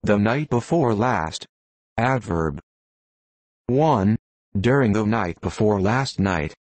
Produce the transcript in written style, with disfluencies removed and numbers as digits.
The night before last. Adverb. 1. During the night before last night.